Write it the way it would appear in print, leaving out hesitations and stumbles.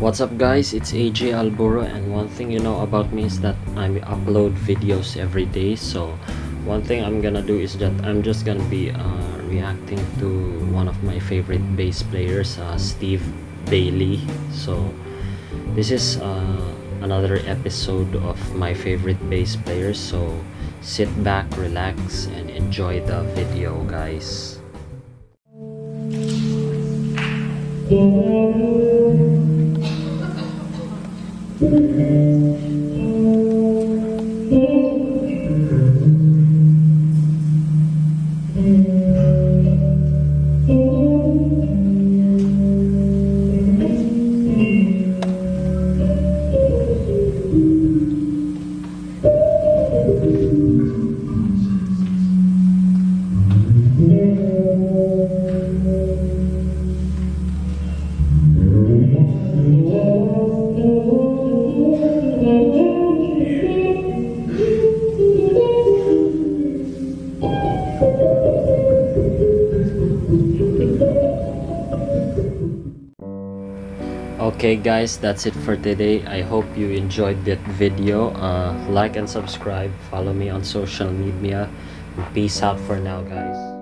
What's up guys, it's AJ Alboro, and one thing you know about me is that I upload videos every day. So one thing I'm gonna do is that I'm just gonna be reacting to one of my favorite bass players, Steve Bailey. So this is another episode of my favorite bass players, so sit back, relax, and enjoy the video, guys. Okay guys, that's it for today. I hope you enjoyed that video. Like and subscribe, follow me on social media. Peace out for now, guys.